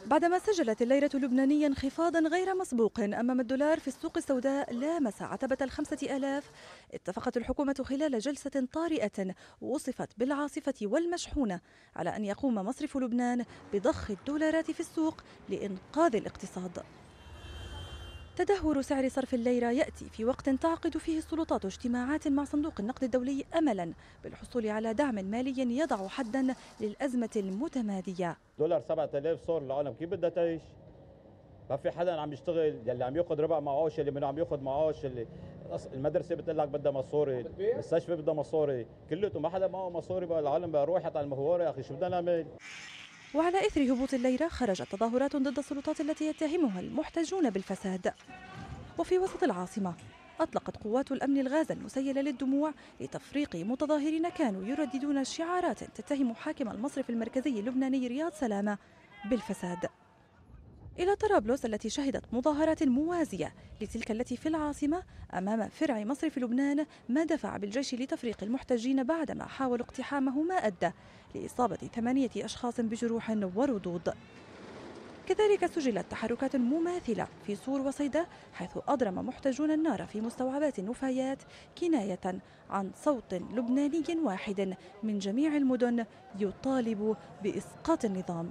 بعدما سجلت الليرة اللبنانية انخفاضا غير مسبوق أمام الدولار في السوق السوداء لامس عتبة 5000، اتفقت الحكومة خلال جلسة طارئة وصفت بالعاصفة والمشحونة على أن يقوم مصرف لبنان بضخ الدولارات في السوق لإنقاذ الاقتصاد. تدهور سعر صرف الليرة يأتي في وقت تعقد فيه السلطات اجتماعات مع صندوق النقد الدولي أملا بالحصول على دعم مالي يضع حدا للأزمة المتمادية. دولار 7000 صار العالم كيف بدها تعيش؟ ما في حدا عم يشتغل، يلي عم ياخذ ربع معاش، يلي منه عم ياخذ معاش، اللي المدرسه بتقول لك بدها مصاري، المستشفى بدها مصاري، كلته ما حدا معه مصاري بقى، العالم بقى روح على المهواره يا اخي شو بدنا نعمل؟ وعلى إثر هبوط الليرة خرجت تظاهرات ضد السلطات التي يتهمها المحتجون بالفساد. وفي وسط العاصمة أطلقت قوات الأمن الغاز المسيل للدموع لتفريق متظاهرين كانوا يرددون شعارات تتهم حاكم المصرف المركزي اللبناني رياض سلامة بالفساد. إلى طرابلس التي شهدت مظاهرات موازية لتلك التي في العاصمة أمام فرع مصرف لبنان، ما دفع بالجيش لتفريق المحتجين بعدما حاولوا اقتحامه، ما أدى لإصابة 8 أشخاص بجروح وردود. كذلك سجلت تحركات مماثلة في صور وصيدا، حيث أضرم محتجون النار في مستوعبات النفايات كناية عن صوت لبناني واحد من جميع المدن يطالب بإسقاط النظام.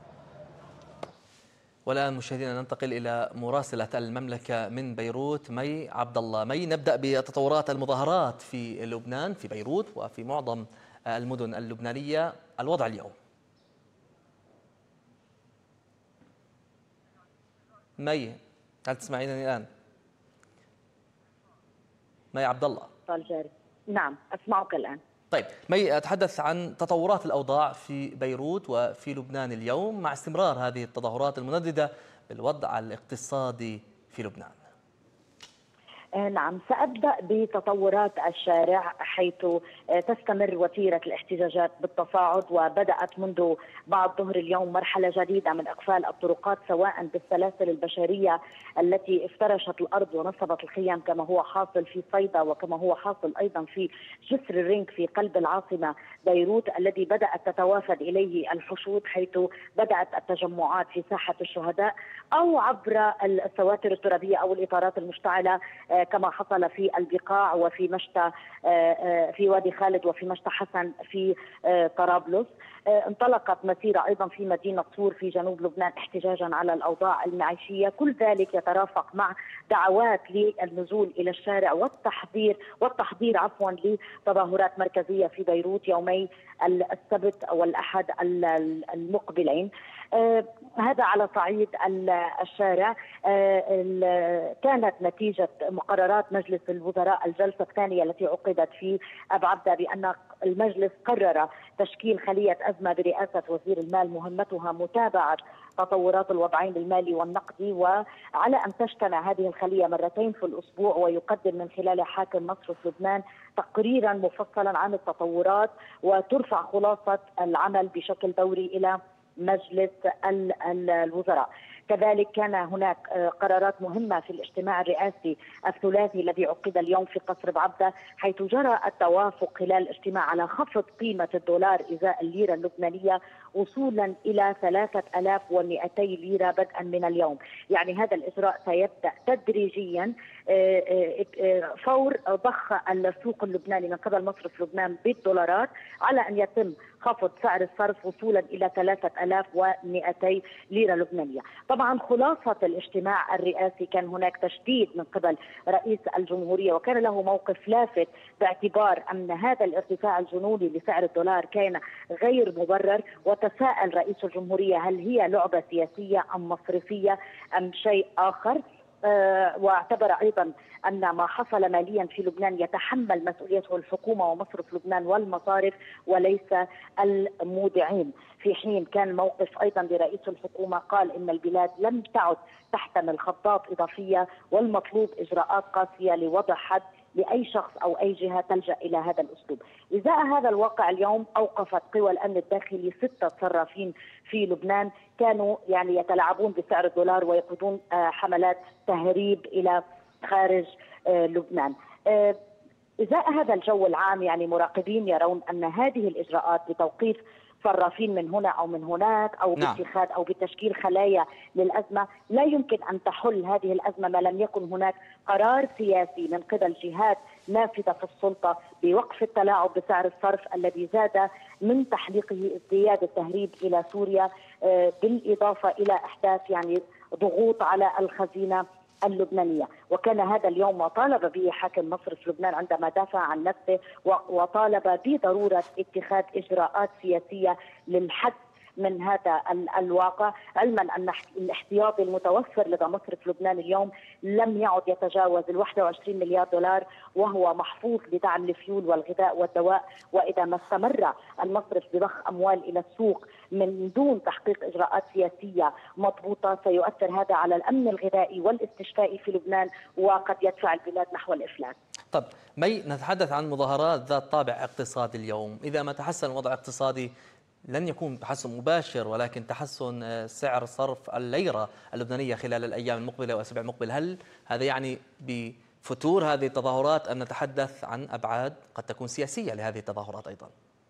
والآن مشاهدينا ننتقل إلى مراسلة المملكة من بيروت مي عبد الله. مي، نبدأ بتطورات المظاهرات في لبنان، في بيروت وفي معظم المدن اللبنانية. الوضع اليوم. مي، هل تسمعينني الآن؟ مي عبد الله. نعم أسمعك الآن. طيب مي، أتحدث عن تطورات الأوضاع في بيروت وفي لبنان اليوم مع استمرار هذه التظاهرات المنددة بالوضع الاقتصادي في لبنان. نعم، سأبدأ بتطورات الشارع، حيث تستمر وتيرة الاحتجاجات بالتصاعد، وبدأت منذ بعد ظهر اليوم مرحلة جديدة من إقفال الطرقات، سواء بالسلاسل البشرية التي افترشت الأرض ونصبت الخيام كما هو حاصل في صيدا، وكما هو حاصل أيضا في جسر الرينج في قلب العاصمة بيروت الذي بدأت تتوافد إليه الحشود، حيث بدأت التجمعات في ساحة الشهداء أو عبر السواتر الترابية أو الإطارات المشتعلة، كما حصل في البقاع وفي مشتى في وادي خالد وفي مشتى حسن في طرابلس. انطلقت مسيرة أيضا في مدينة صور في جنوب لبنان احتجاجا على الأوضاع المعيشية. كل ذلك يترافق مع دعوات للنزول إلى الشارع والتحضير لتظاهرات مركزية في بيروت يومي السبت والأحد المقبلين. هذا على صعيد الشارع. كانت نتيجة مقررات مجلس الوزراء الجلسة الثانية التي عقدت في أبو عبدة بأن المجلس قرر تشكيل خلية أزمة برئاسة وزير المال، مهمتها متابعة تطورات الوضعين المالي والنقدي، وعلى أن تجتمع هذه الخلية مرتين في الأسبوع، ويقدم من خلال حاكم مصرف لبنان تقريرا مفصلا عن التطورات، وترفع خلاصة العمل بشكل دوري إلى مجلس الوزراء. كذلك كان هناك قرارات مهمة في الاجتماع الرئاسي الثلاثي الذي عقد اليوم في قصر بعبدة، حيث جرى التوافق خلال الاجتماع على خفض قيمة الدولار إزاء الليرة اللبنانية وصولا إلى 3200 ليرة بدءا من اليوم. يعني هذا الإجراء سيبدأ تدريجيا فور ضخ السوق اللبناني من قبل مصرف لبنان بالدولارات، على أن يتم خفض سعر الصرف وصولا إلى 3200 ليرة لبنانية. طبعا خلاصة الاجتماع الرئاسي كان هناك تشديد من قبل رئيس الجمهورية، وكان له موقف لافت باعتبار أن هذا الارتفاع الجنوني لسعر الدولار كان غير مبرر، وتساءل رئيس الجمهورية هل هي لعبة سياسية أم مصرفية أم شيء آخر. واعتبر أيضا أن ما حصل ماليا في لبنان يتحمل مسؤوليته الحكومة ومصرف لبنان والمصارف وليس المودعين، في حين كان موقف أيضا لرئيس الحكومة قال إن البلاد لم تعد تحتمل خطات إضافية، والمطلوب إجراءات قاسية لوضع حد لأي شخص أو أي جهة تلجأ إلى هذا الأسلوب. إزاء هذا الواقع اليوم أوقفت قوى الأمن الداخلي 6 صرافين في لبنان كانوا يتلاعبون بسعر الدولار ويقودون حملات تهريب إلى خارج لبنان. إزاء هذا الجو العام، مراقبين يرون أن هذه الإجراءات بتوقيف صرافين من هنا أو من هناك أو باتخاذ أو بتشكيل خلايا للأزمة. لا يمكن أن تحل هذه الأزمة ما لم يكن هناك قرار سياسي من قبل جهات نافذة في السلطة بوقف التلاعب بسعر الصرف الذي زاد من تحليقه ازدياد التهريب إلى سوريا، بالإضافة إلى إحداث يعني ضغوط على الخزينة اللبنانية. وكان هذا اليوم ما طالب به حاكم مصرف لبنان عندما دافع عن نفسه وطالب بضرورة اتخاذ إجراءات سياسية للحد من هذا الواقع، علما أن الاحتياطي المتوفر لدى مصرف لبنان اليوم لم يعد يتجاوز 21 مليار دولار، وهو محفوظ لدعم الفيول والغذاء والدواء. وإذا ما استمر المصرف بضخ أموال إلى السوق من دون تحقيق إجراءات سياسية مضبوطة سيؤثر هذا على الأمن الغذائي والاستشفائي في لبنان، وقد يدفع البلاد نحو الإفلاس. طب مي، نتحدث عن مظاهرات ذات طابع اقتصادي اليوم. إذا ما تحسن الوضع الاقتصادي لن يكون تحسن مباشر، ولكن تحسن سعر صرف الليرة اللبنانية خلال الأيام المقبلة والأسابيع المقبلة. هل هذا يعني بفتور هذه التظاهرات أن نتحدث عن أبعاد قد تكون سياسية لهذه التظاهرات أيضا؟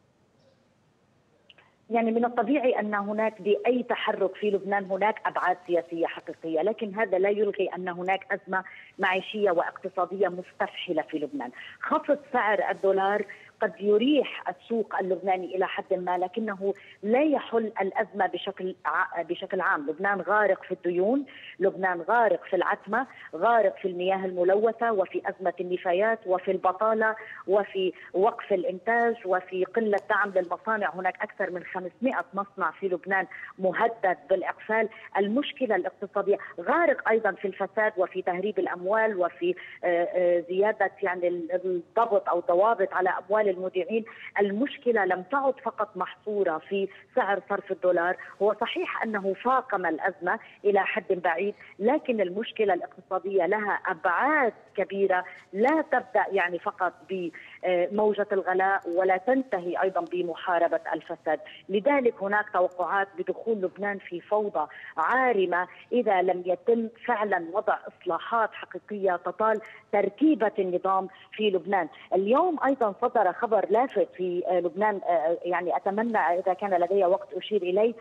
يعني من الطبيعي أن هناك بأي تحرك في لبنان هناك أبعاد سياسية حقيقية، لكن هذا لا يلغي أن هناك أزمة معيشية واقتصادية مستفحلة في لبنان. خفض سعر الدولار قد يريح السوق اللبناني إلى حد ما، لكنه لا يحل الأزمة بشكل عام. لبنان غارق في الديون، لبنان غارق في العتمة، غارق في المياه الملوثة، وفي أزمة النفايات، وفي البطالة، وفي وقف الإنتاج، وفي قلة دعم للمصانع. هناك أكثر من 500 مصنع في لبنان مهدد بالإقفال. المشكلة الاقتصادية، غارق أيضا في الفساد وفي تهريب الأموال وفي زيادة يعني الضبط أو الضوابط على أموال المودعين. المشكلة لم تعد فقط محصورة في سعر صرف الدولار، هو صحيح أنه فاقم الأزمة إلى حد بعيد، لكن المشكلة الاقتصادية لها أبعاد كبيرة لا تبدأ يعني فقط بموجة الغلاء ولا تنتهي أيضا بمحاربة الفساد. لذلك هناك توقعات بدخول لبنان في فوضى عارمة إذا لم يتم فعلا وضع إصلاحات حقيقية تطال تركيبة النظام في لبنان. اليوم أيضا صدر خبر لافت في لبنان، يعني أتمنى إذا كان لدي وقت أشير إليه.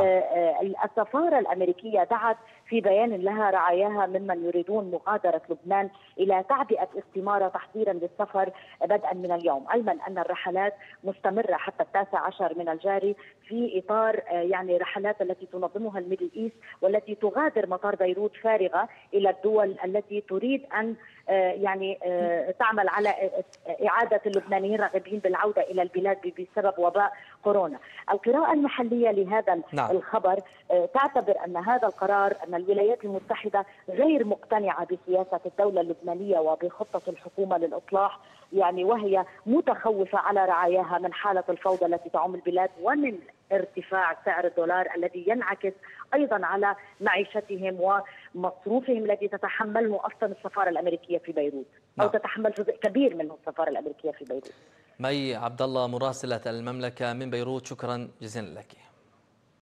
السفارة الأمريكية دعت في بيان لها رعاياها ممن يريدون مغادرة لبنان إلى تعبئة استمارة تحضيرا للسفر بدءا من اليوم، علما أن الرحلات مستمرة حتى 19 من الجاري في إطار يعني رحلات التي تنظمها الميدل إيست، والتي تغادر مطار بيروت فارغة إلى الدول التي تريد أن يعني تعمل على إعادة اللبنانيين الراغبين بالعودة إلى البلاد بسبب وباء كورونا. القراءة المحلية لهذا الخبر تعتبر أن هذا القرار، أن الولايات المتحدة غير مقتنعة بسياسة الدولة اللبنانية وبخطة الحكومة للإصلاح، يعني وهي متخوفة على رعاياها من حالة الفوضى التي تعم البلاد ومن ارتفاع سعر الدولار الذي ينعكس أيضا على معيشتهم ومصروفهم الذي تتحمله أصلا السفارة الأمريكية في بيروت، أو تتحمل جزء كبير منه السفارة الأمريكية في بيروت. مي عبد الله مراسلة المملكة من بيروت، شكرا جزيلا لك.